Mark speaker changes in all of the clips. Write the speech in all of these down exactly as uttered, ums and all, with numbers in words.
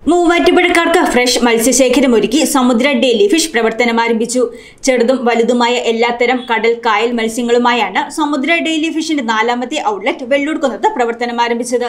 Speaker 1: മൂവാറ്റുപുഴക്കാർക്ക് fresh മത്സ്യശേഖരം ഒരുക്കി സമുദ്ര daily fish പ്രവർത്തനം ആരംഭിച്ചു. ചെറുതും വലുതുമായ എല്ലാത്തരം കടൽ കായൽ മത്സ്യങ്ങളുമായാണ് സമുദ്ര ഡെയിലി ഫിഷിന്റെ നാലാമത്തെ ഔട്ട്ലെറ്റ് വെള്ളൂർക്കുന്നത്ത് പ്രവർത്തനം ആരംഭിച്ചത്.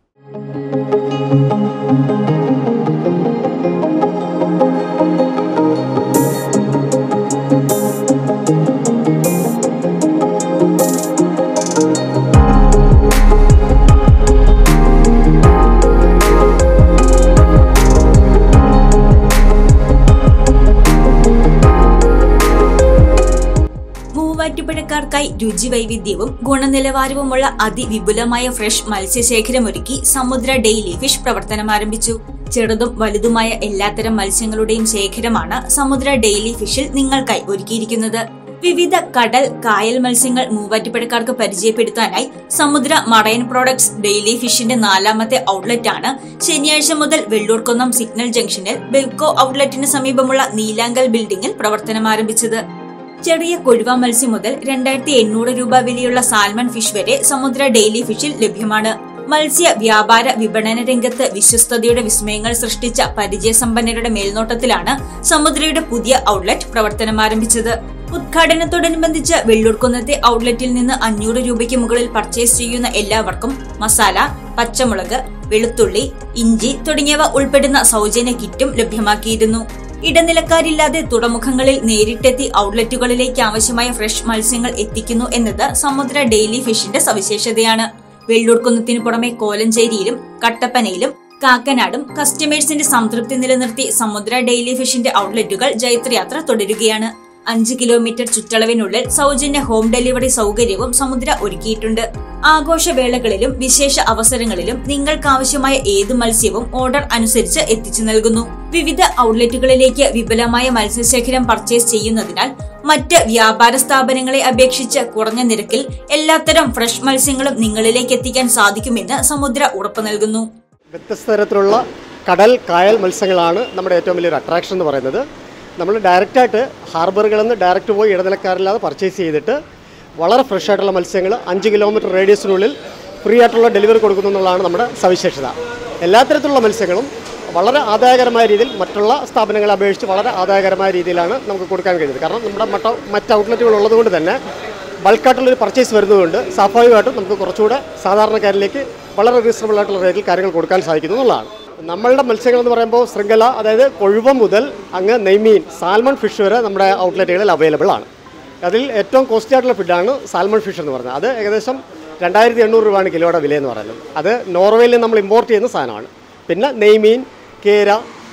Speaker 1: മൂവാറ്റുപുഴക്കാർക്കായി രുചി വൈവിധ്യവും ഗുണനിലവാരവുമുള്ള അതിവിപുലമായ ഫ്രഷ് മത്സ്യശേഖരമൊരുക്കി സമുദ്ര ഡെയിലി ഫിഷ് പ്രവർത്തനം ആരംഭിച്ചു. ചെറുതും വലുതുമായ എല്ലാത്തരം മത്സ്യങ്ങളുടെയും ശേഖരമാണ് സമുദ്ര ഡെയിലി ഫിഷിൽ നിങ്ങൾക്കായി ഒരുക്കിയിരിക്കുന്നത്. വിവിധ കടൽ കായൽ മത്സ്യങ്ങൾ മൂവാറ്റുപുഴക്കാർക്ക് പരിചയപ്പെടുത്താനായി സമുദ്ര മറൈൻ പ്രോഡക്ട്സ് ഡെയിലി ഫിഷിന്റെ നാലാമത്തെ ഔട്ട്ലെറ്റാണ് ശനിയാഴ്ച മുതൽ വെള്ളൂർക്കുന്നം സിഗ്നൽ ജംഗ്ഷനിൽ ബെൽക്കോ ഔട്ട്ലെറ്റിന് സമീപമുള്ള നീലാങ്കൽ ബിൽഡിംഗിൽ പ്രവർത്തനം ആരംഭിച്ചത്. ചെറിയ കൊഴുവ മത്സ്യം മുതൽ രണ്ടായിരത്തി എണ്ണൂറ് രൂപ വിലയുള്ള സാൽമൺ ഫിഷ് വരെ സമുദ്ര ഡെയിലി ഫിഷിൽ ലഭ്യമാണ്. മത്സ്യ വ്യാപാര വിപണന രംഗത്ത് വിശ്വസ്തയുടെ വിസ്മയങ്ങൾ സൃഷ്ടിച്ച പരിചയസമ്പന്നരുടെ മേൽനോട്ടത്തിലാണ് സമുദ്രയുടെ പുതിയ ഔട്ട്ലെറ്റ് പ്രവർത്തനം ആരംഭിച്ചത്. ഉദ്ഘാടനത്തോടനുബന്ധിച്ച് വെള്ളൂർക്കുന്നത്തെ ഔട്ട്ലെറ്റിൽ നിന്ന് അഞ്ഞൂറ് രൂപയ്ക്ക് മുകളിൽ പർച്ചേസ് ചെയ്യുന്ന എല്ലാവർക്കും മസാല, പച്ചമുളക്, വെളുത്തുള്ളി, ഇഞ്ചി തുടങ്ങിയവ ഉൾപ്പെടുന്ന സൗജന്യ കിറ്റും ലഭ്യമാക്കിയിരുന്നു. ഇടനിലക്കാരില്ലാതെ തുറമുഖങ്ങളിൽ നേരിട്ടെത്തി ഔട്ട്ലെറ്റുകളിലേക്ക് ആവശ്യമായ ഫ്രഷ് മത്സ്യങ്ങൾ എത്തിക്കുന്നു എന്നത് സമുദ്ര ഡെയിലി ഫിഷിന്റെ സവിശേഷതയാണ്. വെള്ളൂർക്കുന്നതിനു പുറമെ കോലഞ്ചേരിയിലും കട്ടപ്പനയിലും കാക്കനാടും കസ്റ്റമേഴ്സിന്റെ സംതൃപ്തി നിലനിർത്തി സമുദ്ര ഡെയിലി ഫിഷിന്റെ ഔട്ട്ലെറ്റുകൾ ജൈത്രയാത്ര തുടരുകയാണ്. അഞ്ച് കിലോമീറ്റർ ചുറ്റളവിനുള്ളിൽ സൗജന്യ ഹോം ഡെലിവറി സൗകര്യവും സമുദ്ര ഒരുക്കിയിട്ടുണ്ട്. ആഘോഷവേളകളിലും വിശേഷ അവസരങ്ങളിലും നിങ്ങൾക്കാവശ്യമായ ഏത് മത്സ്യവും ഓർഡർ അനുസരിച്ച് എത്തിച്ചു നൽകുന്നു. വിവിധ ഔട്ട്ലെറ്റുകളിലേക്ക് വിപുലമായ മത്സ്യശേഖരം പർച്ചേസ് ചെയ്യുന്നതിനാൽ മറ്റ് വ്യാപാര സ്ഥാപനങ്ങളെ അപേക്ഷിച്ച് കുറഞ്ഞ നിരക്കിൽ എല്ലാത്തരം ഫ്രഷ് മത്സ്യങ്ങളും നിങ്ങളിലേക്ക് എത്തിക്കാൻ സാധിക്കുമെന്ന് സമുദ്ര ഉറപ്പു നൽകുന്നു.
Speaker 2: വ്യത്യസ്ത തരത്തിലുള്ള കടൽ കായൽ മത്സ്യങ്ങളാണ് നമ്മുടെ ഏറ്റവും വലിയൊരു അട്രാക്ഷൻ എന്ന് പറയുന്നത്. നമ്മൾ ഡയറക്റ്റായിട്ട് ഹാർബറുകളിൽ നിന്ന് ഡയറക്റ്റ് പോയി ഇടനിലക്കാരില്ലാതെ പർച്ചേസ് ചെയ്തിട്ട് വളരെ ഫ്രഷ് ആയിട്ടുള്ള മത്സ്യങ്ങൾ അഞ്ച് കിലോമീറ്റർ റേഡിയസിനുള്ളിൽ ഫ്രീ ആയിട്ടുള്ള ഡെലിവറി കൊടുക്കുന്നു എന്നുള്ളതാണ് നമ്മുടെ സവിശേഷത. എല്ലാ തരത്തിലുള്ള മത്സ്യങ്ങളും വളരെ ആദായകരമായ രീതിയിൽ മറ്റുള്ള സ്ഥാപനങ്ങളെ അപേക്ഷിച്ച് വളരെ ആദായകരമായ രീതിയിലാണ് നമുക്ക് കൊടുക്കാൻ കഴിയുന്നത്. കാരണം നമ്മുടെ മറ്റ മറ്റ് ഔട്ട്ലെറ്റുകൾ ഉള്ളതുകൊണ്ട് തന്നെ ബൾക്കായിട്ടുള്ളൊരു പർച്ചേസ് വരുന്നതുകൊണ്ട് സ്വാഭാവികമായിട്ടും നമുക്ക് കുറച്ചുകൂടെ സാധാരണക്കാരിലേക്ക് വളരെ റീസണബിൾ ആയിട്ടുള്ള റേറ്റിൽ കാര്യങ്ങൾ കൊടുക്കാൻ സാധിക്കുന്നു എന്നുള്ളതാണ്. നമ്മളുടെ മത്സ്യങ്ങൾ എന്ന് പറയുമ്പോൾ ശൃംഖല, അതായത് കൊഴുവ മുതൽ അങ്ങ് നെയ്മീൻ, സാൽമൺ ഫിഷ് വരെ നമ്മുടെ ഔട്ട്ലെറ്റുകളിൽ അവൈലബിൾ ആണ്. അതിൽ ഏറ്റവും കോസ്റ്റ്ലി ആയിട്ടുള്ള ഫുഡാണ് സാൽമൺ ഫിഷ് എന്ന് പറയുന്നത്. അത് ഏകദേശം രണ്ടായിരത്തി എണ്ണൂറ് രൂപയാണ് കിലോയുടെ വിലയെന്ന് പറയുന്നത്. അത് നോർവേയിൽ നിന്ന് നമ്മൾ ഇമ്പോർട്ട് ചെയ്യുന്ന സാധനമാണ്. പിന്നെ നെയ്മീൻ, കേര,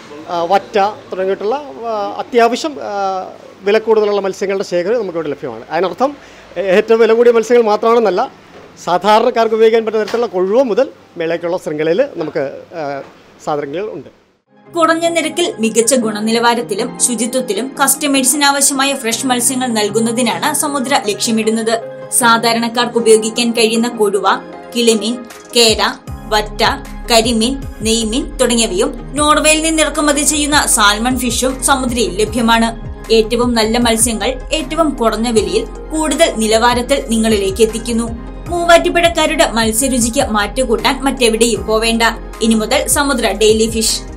Speaker 2: വറ്റ തുടങ്ങിയിട്ടുള്ള അത്യാവശ്യം വില കൂടുതലുള്ള മത്സ്യങ്ങളുടെ ശേഖരം നമുക്കിവിടെ ലഭ്യമാണ്. അതിനർത്ഥം ഏറ്റവും വില കൂടിയ മത്സ്യങ്ങൾ മാത്രമാണെന്നല്ല, സാധാരണക്കാർക്ക് ഉപയോഗിക്കാൻ പറ്റുന്ന തരത്തിലുള്ള കൊഴുവ മുതൽ മേളേക്കുള്ള ശൃംഖലയിൽ നമുക്ക് സാധനങ്ങൾ ഉണ്ട്.
Speaker 1: കുറഞ്ഞ നിരക്കിൽ മികച്ച ഗുണനിലവാരത്തിലും ശുചിത്വത്തിലും കസ്റ്റമേഴ്സിന് ആവശ്യമായ ഫ്രഷ് മത്സ്യങ്ങൾ നൽകുന്നതിനാണ് സമുദ്ര ലക്ഷ്യമിടുന്നത്. സാധാരണക്കാർക്ക് ഉപയോഗിക്കാൻ കഴിയുന്ന കൊഴുവ, കിളിമീൻ, കേര, വറ്റ, കരിമീൻ, നെയ്മീൻ തുടങ്ങിയവയും നോർവേയിൽ നിന്ന് ഇറക്കുമതി ചെയ്യുന്ന സാൽമൺ ഫിഷും സമുദ്രയിൽ ലഭ്യമാണ്. ഏറ്റവും നല്ല മത്സ്യങ്ങൾ ഏറ്റവും കുറഞ്ഞ വിലയിൽ കൂടുതൽ നിലവാരത്തിൽ നിങ്ങളിലേക്ക് എത്തിക്കുന്നു. മൂവാറ്റുപുഴക്കാരുടെ മത്സ്യരുചിക്ക് മാറ്റുകൂട്ടാൻ മറ്റെവിടെയും പോവേണ്ട. ഇനി മുതൽ സമുദ്ര ഡെയിലി ഫിഷ്.